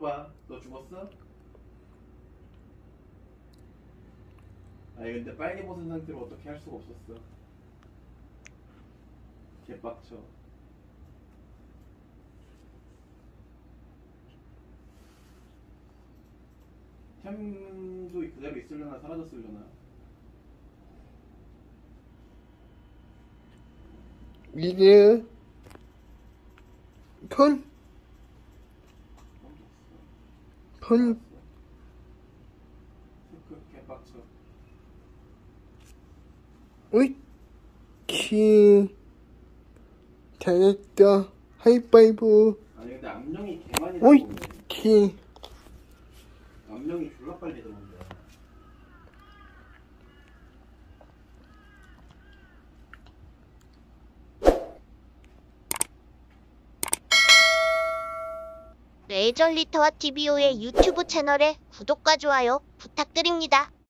봐. 너 죽었어? 아니 근데 빨개 벗은 상태로 어떻게 할 수가 없었어. 개빡쳐. 템도 그대로 있으려나 사라졌으려나. 이제 폰 개빡쳐. 옳지. 잘했다. 하이파이브. 아니 근데 암령이 개 많이 들어오네. 옳지. 암령이 졸라 빨리 들어온다. 레이저 리터와 TVO의 유튜브 채널에 구독과 좋아요 부탁드립니다.